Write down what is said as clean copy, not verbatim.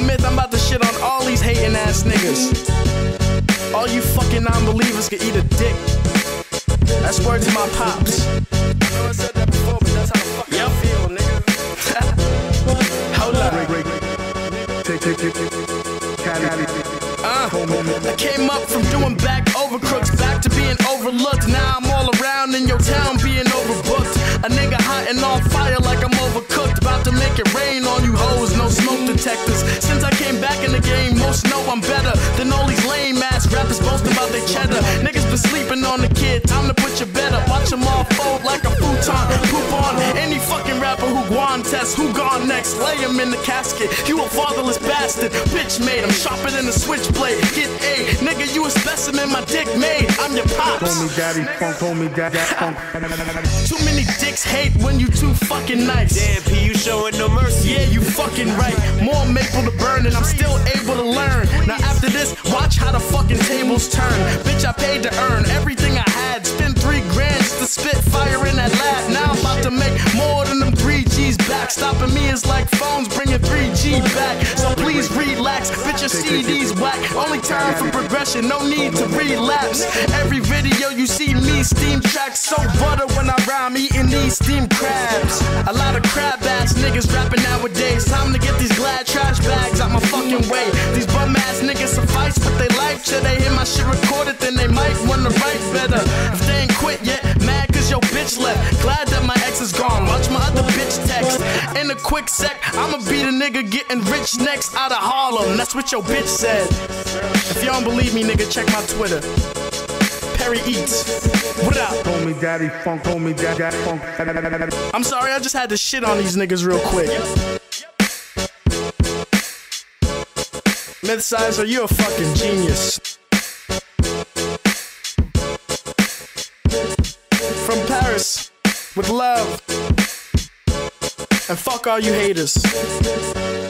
Myth, I'm about to shit on all these hating ass niggas. All you fucking non-believers can eat a dick. That's word to my pops. I know I said that before, but that's how the fuck I feel, nigga. Hold up. I came up from doing back over crooks, back to being overlooked. Now I'm all around in your town being overbooked. A nigga hot and on fire like I'm overcooked. About to make it rain on you hoes, no smoke detectors. Since I came back in the game, most know I'm better than all these lame ass rappers boasting about their cheddar. Niggas been sleeping on the kid, time to put your bed up. Watch them all fold like a futon. Poop on any fucking rapper who guan test. Who gone next? Lay him in the casket. You a fatherless bastard. Bitch made him sharper than a switchblade. Get A, nigga, you a specimen, my dick made. I'm your pops. Call me daddy funk, call me daddy funk. Too many dicks hate when you too fucking nice. Damn, P, you showing no mercy. Yeah, you fucking right. More maple to burn and I'm still able to learn. Now after this, watch how the fucking tables turn. Bitch, I paid to earn everything I had. Spent 3 grand just to spit fire in that lab. Now I'm about to make more than them 3Gs back. Stopping me is like phones bringing 3G back. So please relax, bitch, your CD's whack. Only time for progression, no need to relapse. Every video you see me steam tracks, so butter when I rhyme eating these steamed crabs. A lot of crab ass niggas rapping nowadays. Time to get these glad trash bags out my fucking way. These bum ass niggas suffice with their life. Till they hear my shit recorded, then they might wanna write better. If they ain't quit yet, mad cause your bitch left. Glad that my ex is gone, watch my other bitch text. In a quick sec, I'ma be the nigga getting rich next out of Harlem. That's what your bitch said. If you don't believe me, nigga, check my Twitter. Perry Eats. What up? Call me daddy funk, call me daddy funk. I'm sorry, I just had to shit on these niggas real quick. Mythsizer, you a fucking genius. From Paris, with love. And fuck all you haters.